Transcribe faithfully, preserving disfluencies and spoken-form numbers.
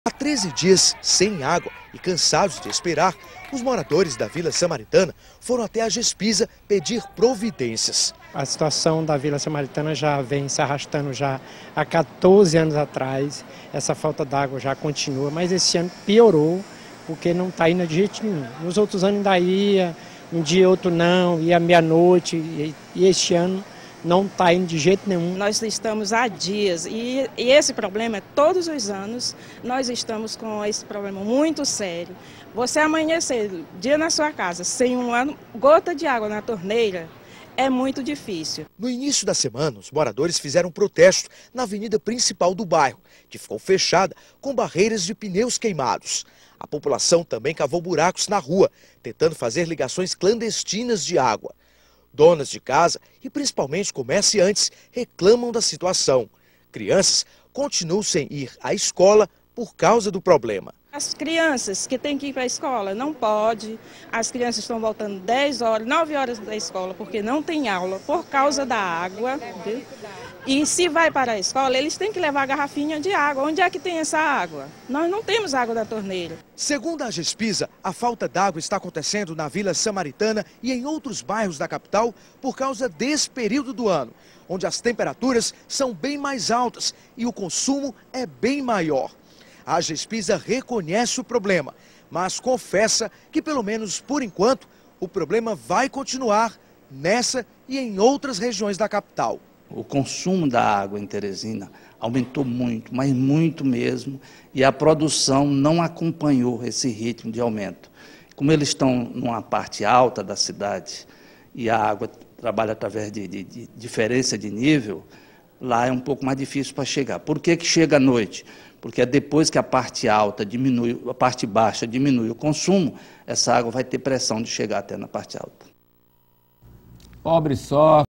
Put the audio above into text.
Há treze dias sem água e cansados de esperar, os moradores da Vila Samaritana foram até a Gespisa pedir providências. A situação da Vila Samaritana já vem se arrastando já há quatorze anos atrás. Essa falta d'água já continua, mas esse ano piorou, porque não está indo de jeito nenhum. Nos outros anos ainda ia, um dia outro não, ia meia-noite, e, e este ano não está indo de jeito nenhum. Nós estamos há dias e, e esse problema é todos os anos, nós estamos com esse problema muito sério. Você amanhecer dia na sua casa sem uma gota de água na torneira é muito difícil. No início da semana, os moradores fizeram um protesto na avenida principal do bairro, que ficou fechada com barreiras de pneus queimados. A população também cavou buracos na rua, tentando fazer ligações clandestinas de água. Donas de casa e principalmente comerciantes reclamam da situação. Crianças continuam sem ir à escola por causa do problema. As crianças que têm que ir para a escola não pode. As crianças estão voltando dez horas, nove horas da escola porque não tem aula por causa da água. Viu? E se vai para a escola, eles têm que levar a garrafinha de água. Onde é que tem essa água? Nós não temos água da torneira. Segundo a Gespisa, a falta d'água está acontecendo na Vila Samaritana e em outros bairros da capital por causa desse período do ano, onde as temperaturas são bem mais altas e o consumo é bem maior. A Gespisa reconhece o problema, mas confessa que, pelo menos por enquanto, o problema vai continuar nessa e em outras regiões da capital. O consumo da água em Teresina aumentou muito, mas muito mesmo, e a produção não acompanhou esse ritmo de aumento. Como eles estão numa parte alta da cidade e a água trabalha através de, de, de diferença de nível, lá é um pouco mais difícil para chegar. Por que que chega à noite? Porque é depois que a parte alta diminui, a parte baixa diminui o consumo, essa água vai ter pressão de chegar até na parte alta. Pobre só.